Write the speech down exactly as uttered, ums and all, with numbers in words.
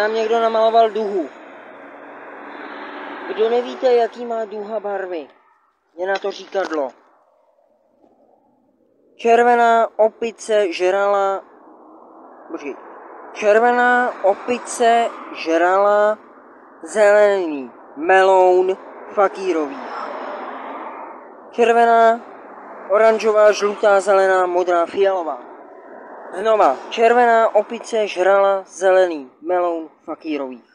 nám někdo namaloval duhu. Kdo nevíte, jaký má duha barvy, je na to říkadlo. Červená opice žrala... Počkej. Červená opice žrala zelený meloun fakírových. Červená, oranžová, žlutá, zelená, modrá, fialová. Znova. Červená opice žrala zelený meloun fakírových.